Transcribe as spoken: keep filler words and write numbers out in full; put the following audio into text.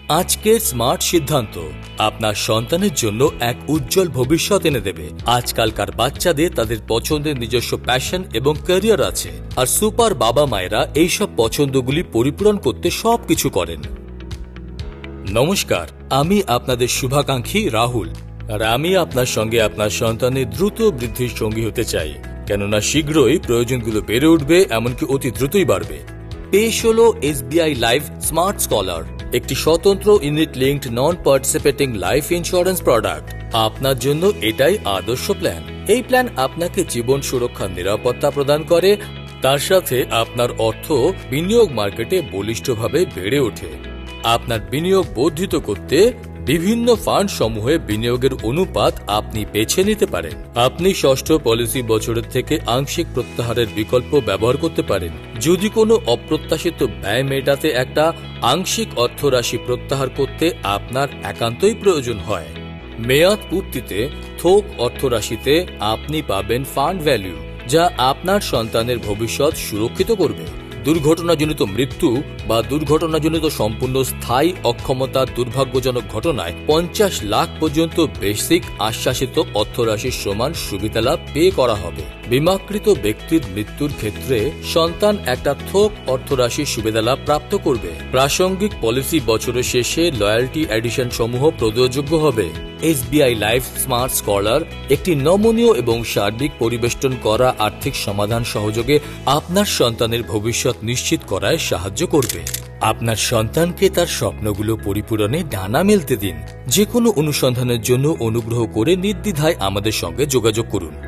আজকের স্মার্ট সিদ্ধান্ত আপনার সন্তানের জন্য এক উজ্জ্বল ভবিষ্যৎ এনে দেবে। আজকালকার বাচ্চাদের তাদের পছন্দের নিজস্ব প্যাশন এবং ক্যারিয়ার আছে, আর সুপার বাবা মায়েরা এইসব পছন্দগুলি পরিপূরণ করতে সবকিছু করেন। নমস্কার, আমি আপনাদের শুভাকাঙ্ক্ষী রাহুল, আর আমি আপনার সঙ্গে আপনার সন্তানের দ্রুত বৃদ্ধির সঙ্গী হতে চাই, কেননা শীঘ্রই প্রয়োজনগুলো বেড়ে উঠবে, এমনকি অতি দ্রুতই বাড়বে। পেশ হল এসবিআই লাইফ স্মার্ট স্কলার, একটি স্বতন্ত্র unit linked non participating life insurance product. আপনার জন্য এটাই আদর্শ প্ল্যান। এই প্ল্যান আপনাকে জীবন সুরক্ষার নিরাপত্তা প্রদান করে, তার সাথে আপনার অর্থ বিনিয়োগ মার্কেটে বলিষ্ঠভাবে বেড়ে ওঠে। আপনার বিনিয়োগ বর্ধিত করতে বিভিন্ন ফান্ড সমূহে বিনিয়োগের অনুপাত আপনি বেছে নিতে পারেন। আপনি ষষ্ঠ পলিসি বছরের থেকে আংশিক প্রত্যাহারের বিকল্প ব্যবহার করতে পারেন। যদি কোনো অপ্রত্যাশিত ব্যয় মেটাতে একটা আংশিক অর্থরাশি প্রত্যাহার করতে আপনার একান্তই প্রয়োজন হয়। মেয়াদ পূর্তিতে থোক অর্থরাশিতে আপনি পাবেন ফান্ড ভ্যালু, যা আপনার সন্তানের ভবিষ্যৎ সুরক্ষিত করবে। দুর্ঘটনাজনিত মৃত্যু বা দুর্ঘটনাজনিত সম্পূর্ণ স্থায়ী অক্ষমতা দুর্ভাগ্যজনক ঘটনায় পঞ্চাশ লাখ পর্যন্ত বেসিক আশ্বাসিত অর্থরাশির সমান সুবিধা লাভ পে করা হবে। বীমাকৃত ব্যক্তির মৃত্যুর ক্ষেত্রে সন্তান একটা থোক অর্থরাশির সুবিধা লাভ প্রাপ্ত করবে। প্রাসঙ্গিক পলিসি বছরের শেষে লয়্যালটি এডিশন সমূহ প্রযোজ্য হবে। এসবিআই লাইফ স্মার্ট স্কলার একটি নমনীয় এবং সার্বিক পরিবেষ্টন করা আর্থিক সমাধান সহযোগে আপনার সন্তানের ভবিষ্যৎ নিশ্চিত করায় সাহায্য করবে। আপনার সন্তানকে তার স্বপ্নগুলো পরিপূরণে ডানা মেলতে দিন। যে কোনো অনুসন্ধানের জন্য অনুগ্রহ করে নির্দ্বিধায় আমাদের সঙ্গে যোগাযোগ করুন।